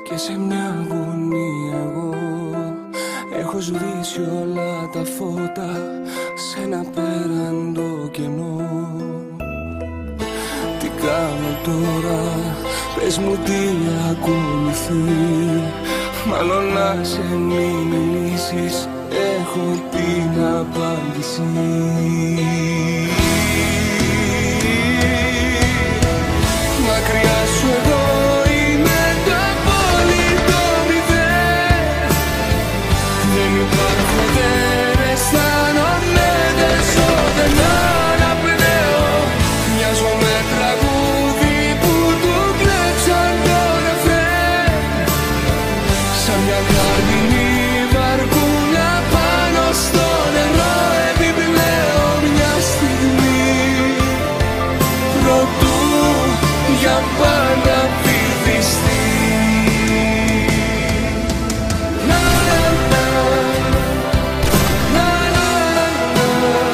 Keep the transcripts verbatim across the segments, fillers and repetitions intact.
Και σε μια αγωνία εγώ έχω σβήσει όλα τα φώτα σε ένα πέραντο κενό. Τι κάνω τώρα, πες μου τι ακολουθεί. Μάλλον να σε μην μιλήσεις, έχω την απάντηση. Μακριά σου εδώ είμαι το απόλυτο μηδέν. Δεν υπάρχω, δεν αισθάνομαι, δεν ζω, δεν αναπνέω. Μοιάζω με τραγούδι που του κλέψαν το ρεφρέν. Σαν μια καρμινή βαρκούλα πάνω στο νερό, επιπλέον μια στιγμή προτού για πάντα βυθιστεί. Να, να, να, να, να, να,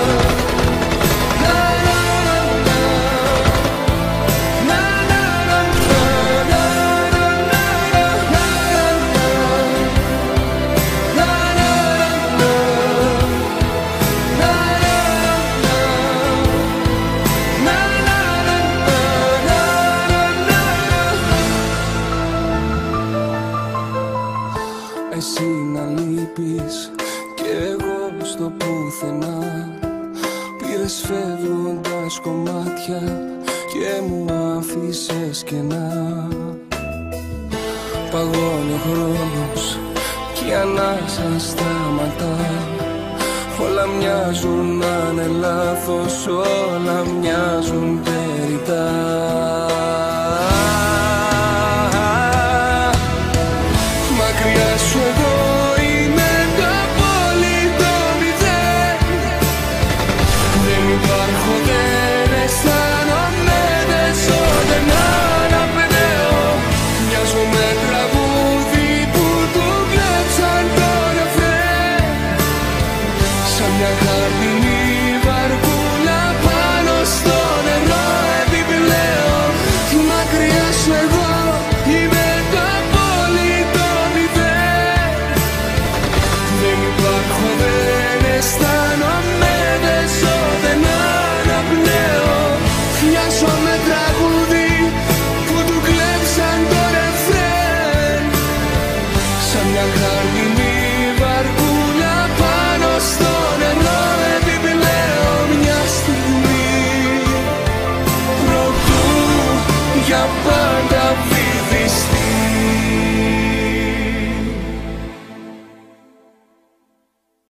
εσύ να λείπεις κι εγώ στο πουθενά. Πήρες φεύγοντας κομμάτια και μου άφησες κενά. Παγώνει ο χρόνος κι η ανάσα σταματά. Όλα μοιάζουν να είναι λάθος, όλα μοιάζουν περιτά.